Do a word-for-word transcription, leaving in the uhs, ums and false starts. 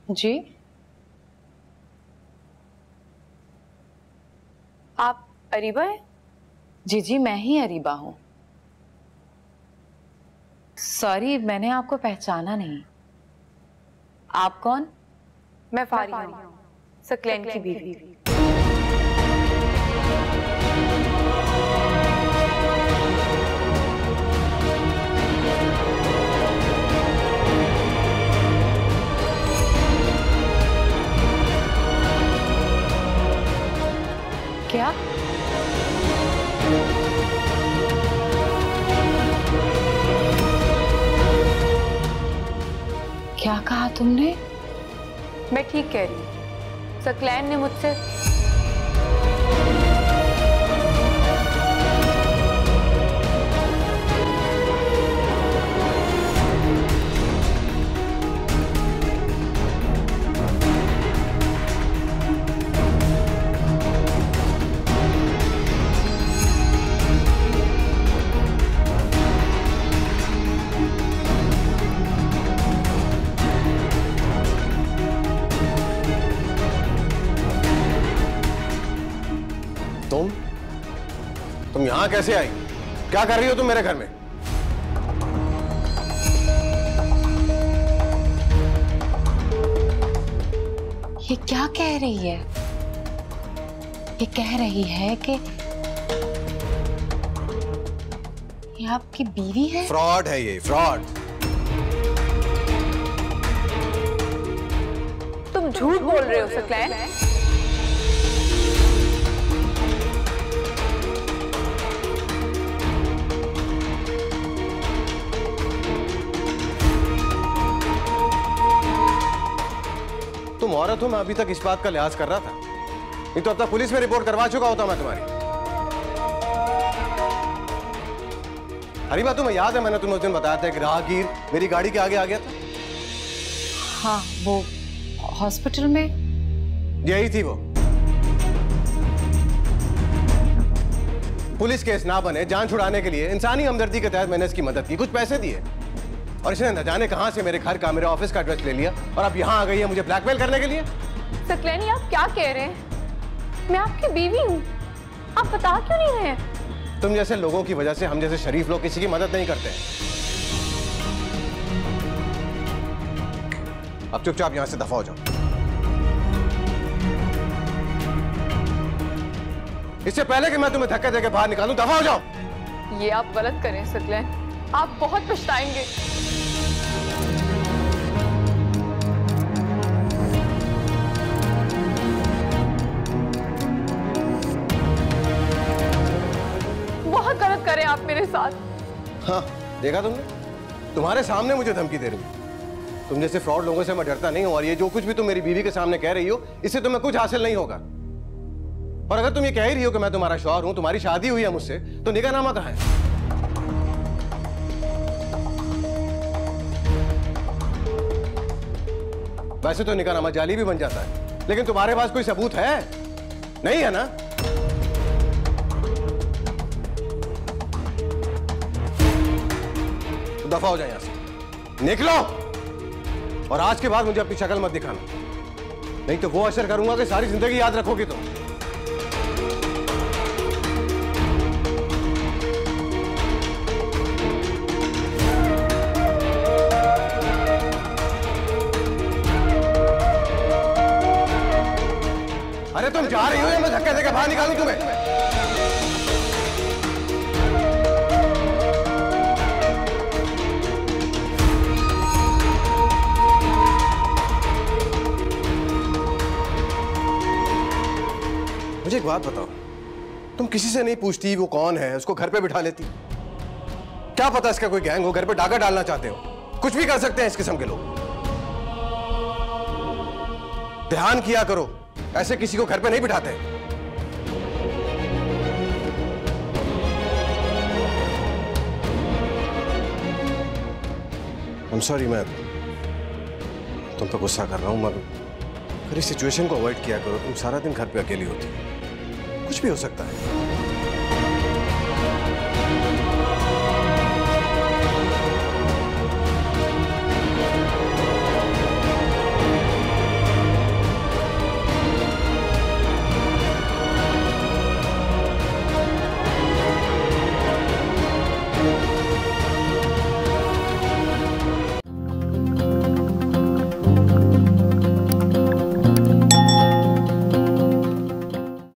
जी, आप अरीबा हैं? जी जी मैं ही अरीबा हूँ। सॉरी, मैंने आपको पहचाना नहीं। आप कौन? मैं फारिया हूँ, सकलैन की बीवी। क्या? क्या कहा तुमने? मैं ठीक कह रही हूँ। सकलैन ने मुझसे तुम तुम यहां कैसे आई? क्या कर रही हो तुम मेरे घर में? ये क्या कह रही है? ये कह रही है कि ये आपकी बीवी है? फ्रॉड है ये, फ्रॉड। तुम झूठ बोल रहे हो सकलैन। तुम औरत हो, मैं अभी तक इस बात का लिहाज कर रहा था, नहीं तो अब तक पुलिस में रिपोर्ट करवा चुका होता मैं तुम्हारी। अरीबा, तुम्हें याद है मैंने तुम्हें उस दिन बताया था कि राहगीर मेरी गाड़ी के आगे आ गया था? हाँ, वो हॉस्पिटल में। यही थी वो। पुलिस केस ना बने, जान छुड़ाने के लिए इंसानी हमदर्दी के तहत मैंने इसकी मदद की, कुछ पैसे दिए, और इसने न जाने कहां से मेरे घर का, मेरे ऑफिस का एड्रेस ले लिया और अब यहां आ गई है मुझे ब्लैकमेल करने के लिए। सकलैन, आप क्या कह रहे हैं? मैं आपकी बीवी हूँ, आप बता क्यों नहीं रहे हैं? तुम जैसे लोगों की वजह से हम जैसे शरीफ लोग किसी की मदद नहीं करते। अब चुपचाप यहां से दफा हो जाओ। इससे पहले कि मैं तुम्हें धक्के देके बाहर निकालूं, दफा हो जाओ। ये आप गलत करें सकलैन, आप बहुत पछताएंगे। बहुत गलत करें आप मेरे साथ। हाँ, देखा तुमने? तुम्हारे सामने मुझे धमकी दे रही हो। तुम जैसे फ्रॉड लोगों से मैं डरता नहीं हूं, और ये जो कुछ भी तुम मेरी बीवी के सामने कह रही हो, इससे तुम्हें कुछ हासिल नहीं होगा। और अगर तुम ये कह ही रही हो कि मैं तुम्हारा शौहर हूं, तुम्हारी शादी हुई है मुझसे, तो निकाहनामा कहां है? वैसे तो निकाहनामा जाली भी बन जाता है, लेकिन तुम्हारे पास कोई सबूत है? नहीं है ना? तो दफा हो जाए यहां से, निकलो। और आज के बाद मुझे अपनी शक्ल मत दिखाना, नहीं तो वो असर करूंगा कि सारी जिंदगी याद रखोगी तुम। अरे तुम जा रही हो या मैं धक्के देके बाहर निकालूं तुम्हें? मुझे एक बात बताओ, तुम किसी से नहीं पूछती वो कौन है, उसको घर पे बिठा लेती? क्या पता इसका कोई गैंग हो, घर पे डाका डालना चाहते हो, कुछ भी कर सकते हैं इस किस्म के लोग। ध्यान किया करो, ऐसे किसी को घर पे नहीं बिठाते। I'm sorry, मैं तुम पे गुस्सा कर रहा हूं, मगर फिर इस सिचुएशन को अवॉइड किया करो। तुम सारा दिन घर पे अकेली होती, कुछ भी हो सकता है।